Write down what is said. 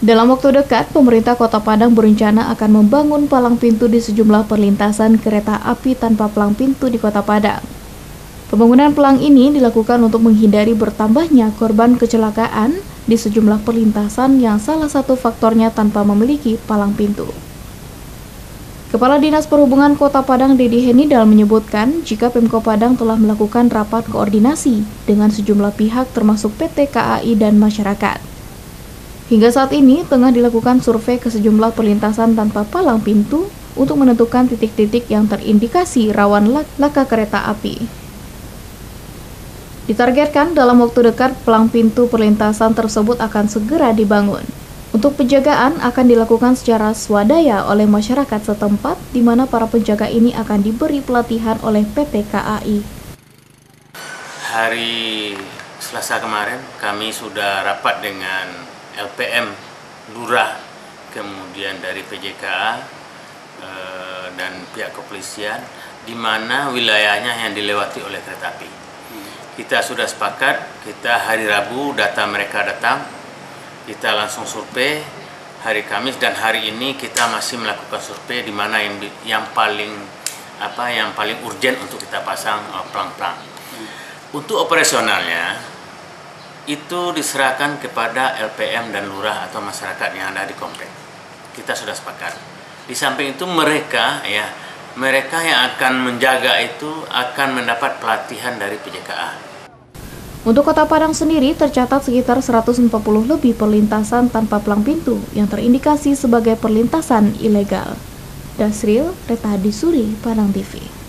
Dalam waktu dekat, pemerintah Kota Padang berencana akan membangun palang pintu di sejumlah perlintasan kereta api tanpa palang pintu di Kota Padang. Pembangunan palang ini dilakukan untuk menghindari bertambahnya korban kecelakaan di sejumlah perlintasan yang salah satu faktornya tanpa memiliki palang pintu. Kepala Dinas Perhubungan Kota Padang Dedi Henidal menyebutkan jika Pemko Padang telah melakukan rapat koordinasi dengan sejumlah pihak termasuk PT KAI dan masyarakat. Hingga saat ini tengah dilakukan survei ke sejumlah perlintasan tanpa palang pintu untuk menentukan titik-titik yang terindikasi rawan laka kereta api. Ditargetkan dalam waktu dekat palang pintu perlintasan tersebut akan segera dibangun. Untuk penjagaan akan dilakukan secara swadaya oleh masyarakat setempat, di mana para penjaga ini akan diberi pelatihan oleh PT KAI. Hari Selasa kemarin kami sudah rapat dengan LPM, Lurah, kemudian dari PJKA dan pihak kepolisian, di mana wilayahnya yang dilewati oleh kereta api. Kita sudah sepakat, kita hari Rabu data mereka datang, kita langsung survei hari Kamis, dan hari ini kita masih melakukan survei di mana yang paling urgent untuk kita pasang pelang-pelang. Untuk operasionalnya itu diserahkan kepada LPM dan Lurah atau masyarakat yang ada di komplek. Kita sudah sepakat. Di samping itu mereka yang akan menjaga itu akan mendapat pelatihan dari PJKA. Untuk Kota Padang sendiri tercatat sekitar 140 lebih perlintasan tanpa palang pintu yang terindikasi sebagai perlintasan ilegal. Dasril, Reta Hadisuri, Padang TV.